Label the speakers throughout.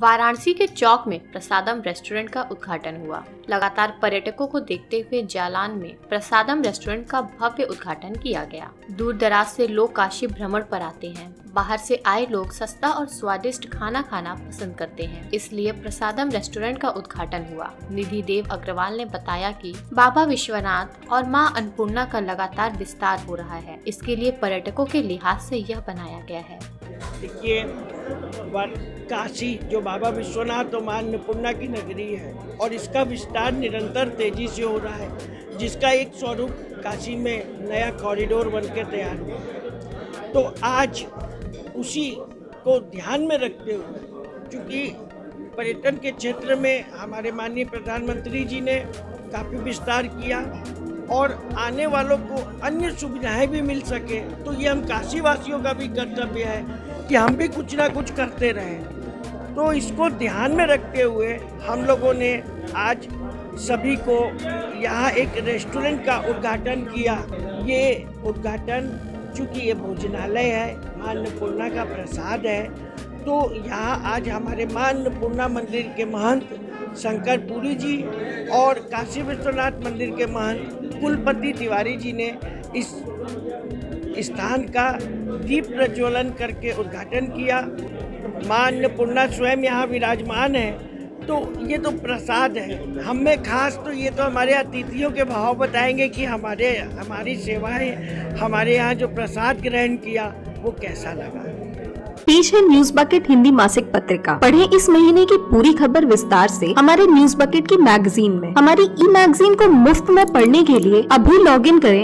Speaker 1: वाराणसी के चौक में प्रसादम रेस्टोरेंट का उद्घाटन हुआ। लगातार पर्यटकों को देखते हुए जालान में प्रसादम रेस्टोरेंट का भव्य उद्घाटन किया गया। दूर दराज से लोग काशी भ्रमण पर आते हैं। बाहर से आए लोग सस्ता और स्वादिष्ट खाना खाना पसंद करते हैं, इसलिए प्रसादम रेस्टोरेंट का उद्घाटन हुआ। निधि देव अग्रवाल ने बताया कि बाबा विश्वनाथ और मां अन्नपूर्णा का लगातार विस्तार हो रहा है, इसके लिए पर्यटकों के लिहाज से यह बनाया गया है।
Speaker 2: देखिए, काशी जो बाबा विश्वनाथ और मां अन्नपूर्णा की नगरी है और इसका विस्तार निरंतर तेजी से हो रहा है, जिसका एक स्वरूप काशी में नया कॉरिडोर बनकर तैयार हुआ। तो आज उसी को ध्यान में रखते हुए, क्योंकि पर्यटन के क्षेत्र में हमारे माननीय प्रधानमंत्री जी ने काफ़ी विस्तार किया और आने वालों को अन्य सुविधाएं भी मिल सके, तो ये हम काशी वासियों का भी कर्तव्य है कि हम भी कुछ ना कुछ करते रहें। तो इसको ध्यान में रखते हुए हम लोगों ने आज सभी को यहाँ एक रेस्टोरेंट का उद्घाटन किया। ये उद्घाटन, चूँकि ये भोजनालय है, मां अन्नपूर्णा का प्रसाद है, तो यहाँ आज हमारे मां अन्नपूर्णा मंदिर के महंत शंकर पुरी जी और काशी विश्वनाथ मंदिर के महंत कुलपति तिवारी जी ने इस स्थान का दीप प्रज्वलन करके उद्घाटन किया। मां अन्नपूर्णा स्वयं यहाँ विराजमान है, तो ये तो प्रसाद है। हमें खास तो ये तो हमारे अतिथियों के भाव बताएंगे कि हमारी सेवाएं, हमारे यहाँ जो प्रसाद ग्रहण किया वो कैसा लगा।
Speaker 3: पेश है न्यूज बकेट हिंदी मासिक पत्रिका। पढ़ें इस महीने की पूरी खबर विस्तार से हमारे न्यूज बकेट की मैगजीन में। हमारी ई मैगजीन को मुफ्त में पढ़ने के लिए अभी लॉगिन करें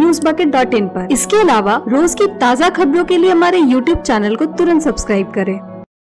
Speaker 3: www.newsbucket.in पर। इसके अलावा रोज की ताज़ा खबरों के लिए हमारे YouTube चैनल को तुरंत सब्सक्राइब करें।